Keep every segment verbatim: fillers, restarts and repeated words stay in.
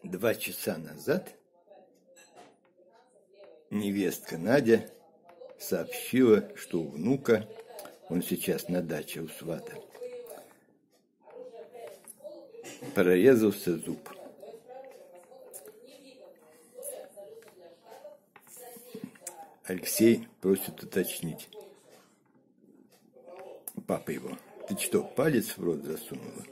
Два часа назад невестка Надя сообщила, что у внука, он сейчас на даче у свата, прорезался зуб. Алексей просит уточнить. Папа его: ты что, палец в рот засунула?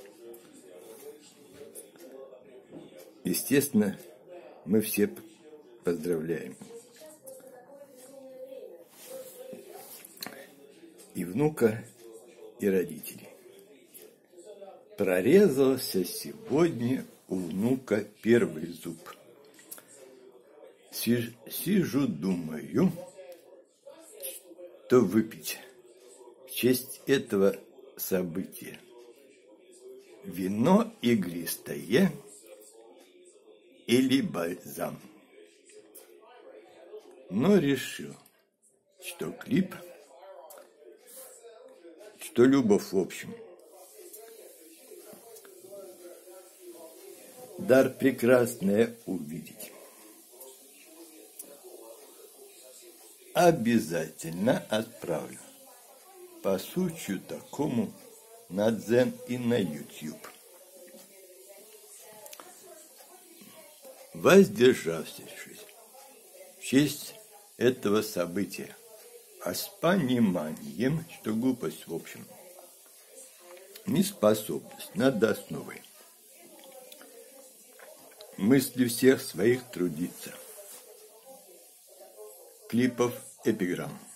Естественно, мы все поздравляем. И внука, и родителей. Прорезался сегодня у внука первый зуб. Сижу, думаю, что выпить в честь этого события. Вино игристое или бальзам. Но решил, что клип, что любовь в общем. Дар прекрасное увидеть. Обязательно отправлю по случаю такому на Дзен и на YouTube. Воздержавшись в честь этого события, а с пониманием, что глупость в общем, неспособность над основой мысли всех своих трудиться. Клипов эпиграмм.